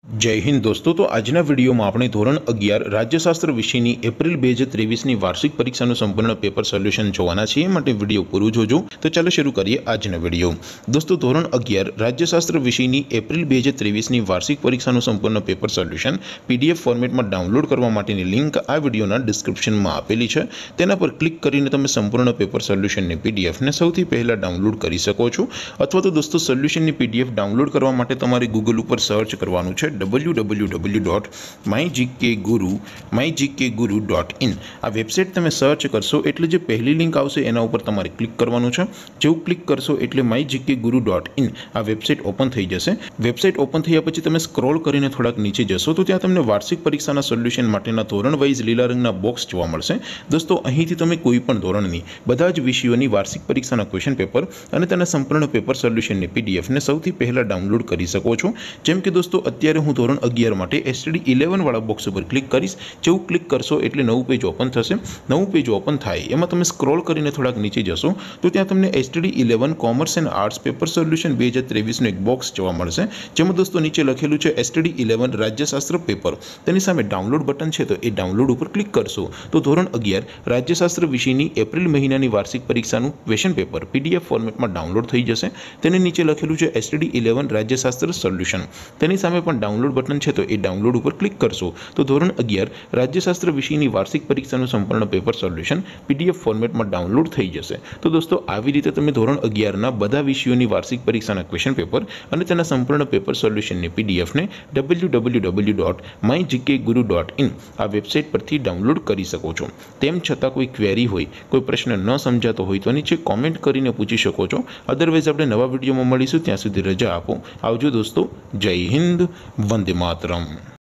जय हिंद दोस्तों। तो आज वीडियो में આપણે ધોરણ 11 રાજ્યશાસ્ત્ર વિષયની એપ્રિલ 2023ની વાર્ષિક પરીક્ષાનું સંપૂર્ણ પેપર સોલ્યુશન જોવાના છીએ, માટે વિડીયો પૂરું જોજો। તો ચાલો શરૂ કરીએ આજનો વિડીયો। દોસ્તો, ધોરણ 11 રાજ્યશાસ્ત્ર વિષયની એપ્રિલ 2023ની વાર્ષિક પરીક્ષાનું સંપૂર્ણ પેપર સોલ્યુશન પીડીએફ ફોર્મેટમાં ડાઉનલોડ કરવા માટેની લિંક આ વિડીયોના ડિસ્ક્રિપ્શનમાં આપેલી છે। તેના પર ક્લિક કરીને તમે સંપૂર્ણ પેપર સોલ્યુશનની પીડીએફને સૌથી પહેલા ડાઉનલોડ કરી શકો છો। અથવા તો દોસ્તો, સોલ્યુશનની પીડીએફ ડાઉનલોડ કરવા માટે તમારે ગૂગલ ઉપર સર્ચ કરવાનું છે www.mygkguru.in। આ વેબસાઇટ તમે સર્ચ કરશો એટલે જે પહેલી લિંક આવશે એના ઉપર તમારે ક્લિક કરવાનું છે। જેવું ક્લિક કરશો એટલે mygkguru.in આ વેબસાઇટ ઓપન થઈ જશે। વેબસાઇટ ઓપન થયા પછી તમે સ્ક્રોલ કરીને થોડાક નીચે જશો તો ત્યાં તમને વાર્ષિક પરીક્ષાના સોલ્યુશન માટેના ધોરણ વાઇઝ લીલા રંગના બોક્સ જોવા મળશે। દોસ્તો, અહીંથી તમે કોઈ પણ ધોરણની બધા જ વિષયોની વાર્ષિક પરીક્ષાના ક્વેશ્ચન પેપર અને તેના સંપૂર્ણ પેપર સોલ્યુશનની પીડીએફને સૌથી પહેલા ડાઉનલોડ કરી શકો છો। જેમ કે દોસ્તો, અત્યારે હું ધોરણ 11 માટે STD11 વાળા બોક્સ ઉપર ક્લિક કરીશ। જેવું ક્લિક કરશો એટલે નવું પેજ ઓપન થશે। નવું પેજ ઓપન થાય એમાં તમે સ્ક્રોલ કરીને થોડાક નીચે જશો તો ત્યાં તમને STD11 commerce and arts paper solution 2023નું એક બોક્સ જોવા મળશે, જેમાં દોસ્તો નીચે લખેલું છે STD11 રાજ્યશાસ્ત્ર પેપર। તેની સામે ડાઉનલોડ બટન છે, તો એ ડાઉનલોડ ઉપર ક્લિક કરશો તો ધોરણ 11 રાજ્યશાસ્ત્ર વિષયની એપ્રિલ મહિનાની વાર્ષિક પરીક્ષાનું ક્વેશ્ચન પેપર પીડીએફ ફોર્મેટમાં ડાઉનલોડ થઈ જશે। તેની નીચે લખેલું છે STD11 રાજ્યશાસ્ત્ર સોલ્યુશન। તેની સામે પણ ડાઉનલોડ બટન છે, તો એ ડાઉનલોડ ઉપર ક્લિક કરશો તો ધોરણ 11 રાજ્યશાસ્ત્ર વિષયની વાર્ષિક પરીક્ષાનું સંપૂર્ણ પેપર સોલ્યુશન પીડીએફ ફોર્મેટમાં ડાઉનલોડ થઈ જશે। તો દોસ્તો, આવી રીતે તમે ધોરણ 11ના બધા વિષયોની વાર્ષિક પરીક્ષાના ક્વેશ્ચન પેપર અને તેના સંપૂર્ણ પેપર સોલ્યુશનની પીડીએફને www.mygkguru.in આ વેબસાઇટ પરથી ડાઉનલોડ કરી શકો છો। તેમ છતાં કોઈ ક્વેરી હોય, કોઈ પ્રશ્ન ન સમજાતો હોય તો નીચે કોમેન્ટ કરીને પૂછી શકો છો। અદરવાઇઝ આપણે નવા વિડીયોમાં મળીશું, ત્યાં સુધી રજા આપો। આવજો દોસ્તો, જય હિન્દ, વંદે માતરમ।